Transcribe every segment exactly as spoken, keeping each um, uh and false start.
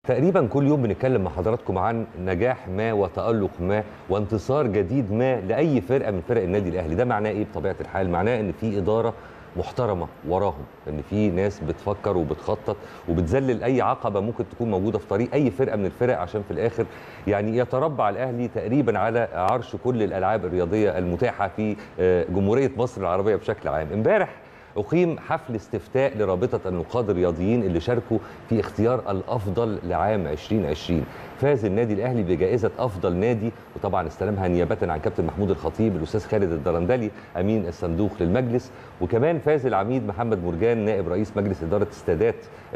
تقريبا كل يوم بنتكلم مع حضراتكم عن نجاح ما وتألق ما وانتصار جديد ما لأي فرقة من فرق النادي الأهلي. ده معناه إيه بطبيعة الحال؟ معناه إن في إدارة محترمة وراهم، إن في ناس بتفكر وبتخطط وبتذلل أي عقبة ممكن تكون موجودة في طريق أي فرقة من الفرق، عشان في الآخر يعني يتربع الأهلي تقريبا على عرش كل الألعاب الرياضية المتاحة في جمهورية مصر العربية بشكل عام. امبارح أقيم حفل استفتاء لرابطة النقاد الرياضيين اللي شاركوا في اختيار الأفضل لعام ألفين وعشرين. فاز النادي الأهلي بجائزة أفضل نادي، وطبعا استلمها نيابة عن كابتن محمود الخطيب الأستاذ خالد الدرندلي أمين الصندوق للمجلس، وكمان فاز العميد محمد مرجان نائب رئيس مجلس إدارة السادات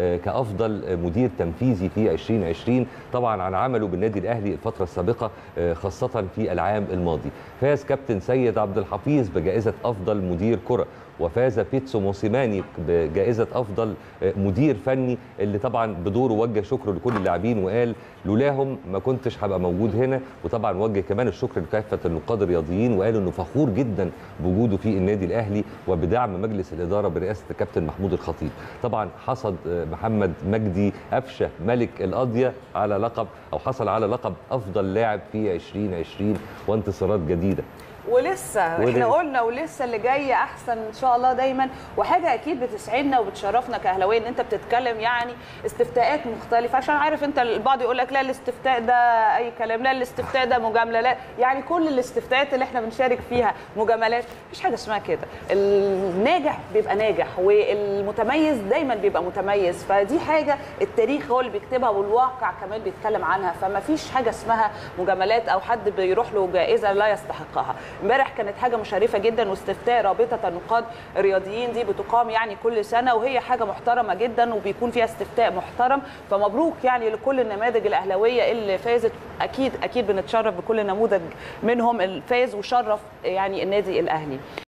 كأفضل مدير تنفيذي في ألفين وعشرين، طبعا عن عمله بالنادي الأهلي الفترة السابقة خاصة في العام الماضي. فاز كابتن سيد عبد الحفيظ بجائزة أفضل مدير كرة، وفاز بيتسو موسيماني بجائزة أفضل مدير فني، اللي طبعا بدوره وجه شكره لكل اللاعبين وقال لولاهم ما كنتش هبقى موجود هنا. وطبعا وجه كمان الشكر لكافة النقاد الرياضيين وقال انه فخور جدا بوجوده في النادي الأهلي وبدعم مجلس الإدارة برئاسة الكابتن محمود الخطيب. طبعا حصد محمد مجدي أفشة ملك القضية على لقب أو حصل على لقب أفضل لاعب في ألفين وعشرين وانتصارات جديدة. ولسه احنا قلنا ولسه اللي جاي احسن ان شاء الله دايما. وحاجه اكيد بتسعدنا وبتشرفنا كاهلاويه ان انت بتتكلم يعني استفتاءات مختلفه، عشان عارف انت البعض يقول لك لا الاستفتاء ده اي كلام، لا الاستفتاء ده مجامله، لا يعني كل الاستفتاءات اللي احنا بنشارك فيها مجاملات. مفيش حاجه اسمها كده، الناجح بيبقى ناجح والمتميز دايما بيبقى متميز، فدي حاجه التاريخ هو اللي بيكتبها والواقع كمان بيتكلم عنها، فما فيش حاجه اسمها مجاملات او حد بيروح له جائزه لا يستحقها. امبارح كانت حاجه مشرفه جدا، واستفتاء رابطه النقاد الرياضيين دي بتقام يعني كل سنه، وهي حاجه محترمه جدا وبيكون فيها استفتاء محترم. فمبروك يعني لكل النماذج الاهلاويه اللي فازت، اكيد اكيد بنتشرف بكل نموذج منهم الفاز وشرف يعني النادي الاهلي.